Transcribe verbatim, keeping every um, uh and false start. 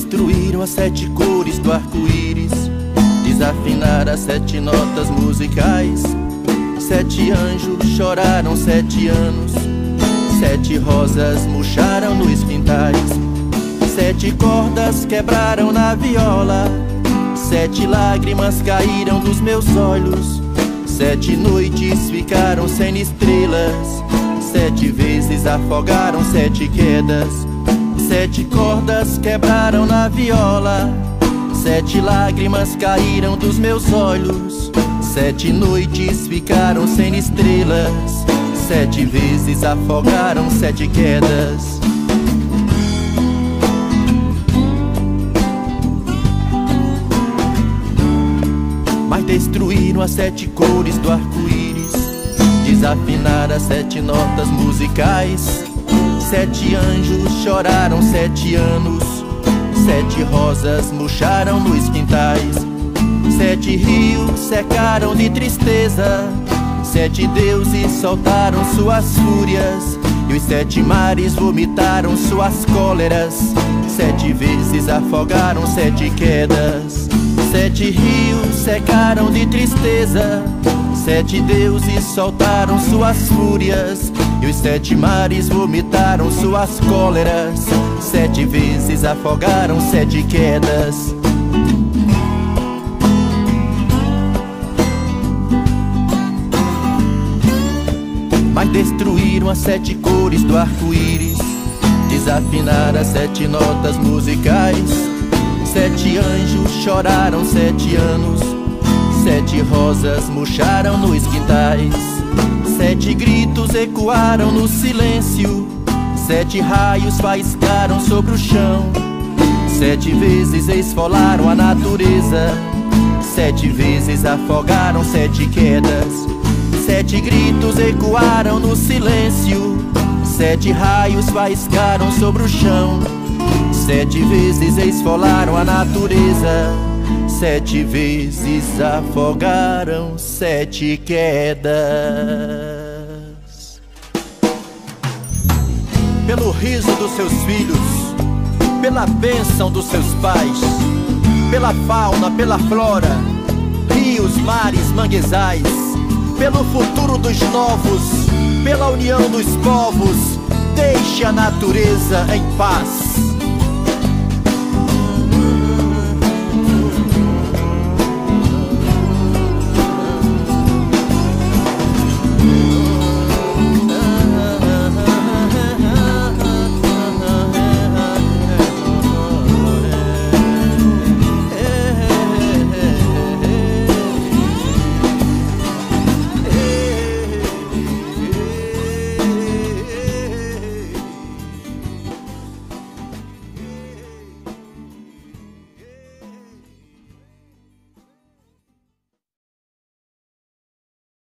destruíram as sete cores do arco-íris, desafinaram as sete notas musicais. Sete anjos choraram sete anos, sete rosas murcharam nos quintais. Sete cordas quebraram na viola, sete lágrimas caíram dos meus olhos. Sete noites ficaram sem estrelas, sete vezes afogaram sete quedas. Sete cordas quebraram na viola, sete lágrimas caíram dos meus olhos. Sete noites ficaram sem estrelas, sete vezes afogaram sete quedas. Mas destruíram as sete cores do arco-íris, desafinaram as sete notas musicais. Sete anjos choraram sete anos, sete rosas murcharam nos quintais. Sete rios secaram de tristeza, sete deuses soltaram suas fúrias, e os sete mares vomitaram suas cóleras. Sete vezes afogaram sete quedas. Sete rios secaram de tristeza, sete deuses soltaram suas fúrias, e os sete mares vomitaram suas cóleras. Sete vezes afogaram sete quedas. Mas destruíram as sete cores do arco-íris, desafinaram as sete notas musicais. Sete anjos choraram sete anos, sete rosas murcharam nos quintais. Sete gritos ecoaram no silêncio, sete raios faiscaram sobre o chão. Sete vezes esfolaram a natureza, sete vezes afogaram sete quedas. Sete gritos ecoaram no silêncio, sete raios faiscaram sobre o chão. Sete vezes esfolaram a natureza, sete vezes afogaram sete quedas. Pelo riso dos seus filhos, pela bênção dos seus pais, pela fauna, pela flora, rios, mares, manguezais, pelo futuro dos novos, pela união dos povos, deixe a natureza em paz.